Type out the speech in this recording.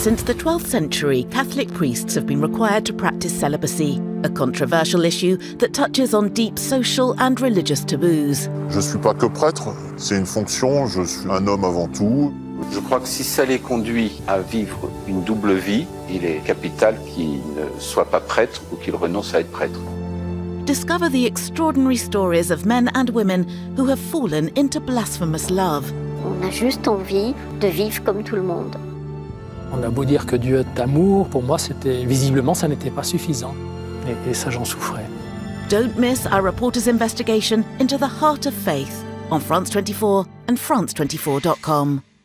Since the 12th century, Catholic priests have been required to practice celibacy, a controversial issue that touches on deep social and religious taboos. Je ne suis pas que prêtre, c'est une fonction, je suis un homme avant tout. Je crois que si ça les conduit à vivre une double vie, il est capital qu'ils ne soient pas prêtres ou qu'ils renoncent à être prêtres. Discover the extraordinary stories of men and women who have fallen into blasphemous love. On a juste envie de vivre comme tout le monde. On a beau dire que Dieu est amour, pour moi, visiblement, ça n'était pas suffisant. Et ça, j'en souffrais. Don't miss our reporter's investigation into the heart of faith on France 24 and France24.com.